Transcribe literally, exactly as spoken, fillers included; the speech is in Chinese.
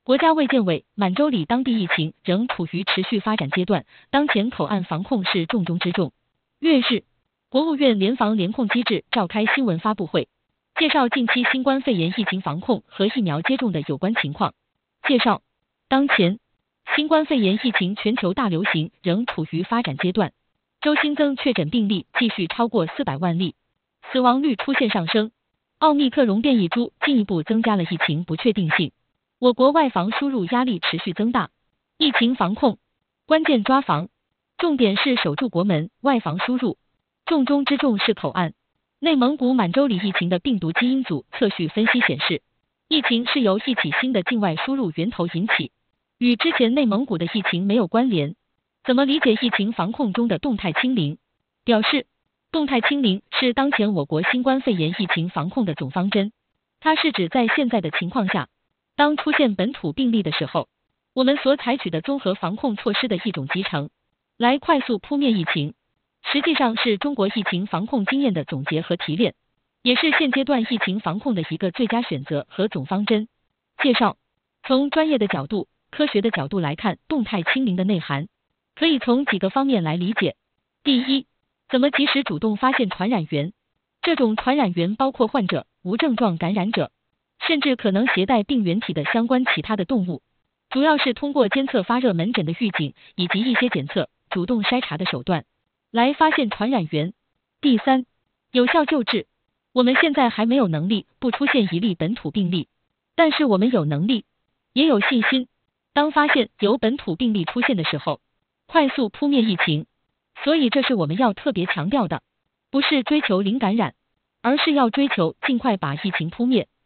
国家卫健委满洲里当地疫情仍处于持续发展阶段，当前口岸防控是重中之重。月日，国务院联防联控机制召开新闻发布会，介绍近期新冠肺炎疫情防控和疫苗接种的有关情况。介绍，当前新冠肺炎疫情全球大流行仍处于发展阶段，周新增确诊病例继续超过四百万例，死亡率出现上升。奥密克戎变异株进一步增加了疫情不确定性，我国外防输入压力持续增大。疫情防控关键抓防，重点是守住国门，外防输入，重中之重是口岸。内蒙古满洲里疫情的病毒基因组测序分析显示，疫情是由一起新的境外输入源头引起，与之前内蒙古的疫情没有关联。怎么理解疫情防控中的动态清零？表示，动态清零是当前我国新冠肺炎疫情防控的总方针，它是指在现在的情况下，当出现本土病例的时候，我们所采取的综合防控措施的一种集成，来快速扑灭疫情，实际上是中国疫情防控经验的总结和提炼，也是现阶段疫情防控的一个最佳选择和总方针。介绍，从专业的角度、科学的角度来看动态清零的内涵，可以从几个方面来理解。第一，怎么及时主动发现传染源？这种传染源包括患者、无症状感染者，甚至可能携带病原体的相关其他的动物，主要是通过监测发热门诊的预警以及一些检测、主动筛查的手段来发现传染源。第三，有效救治。我们现在还没有能力不出现一例本土病例，但是我们有能力，也有信心，当发现有本土病例出现的时候，快速扑灭疫情。所以这是我们要特别强调的，不是追求零感染，而是要追求尽快把疫情扑灭。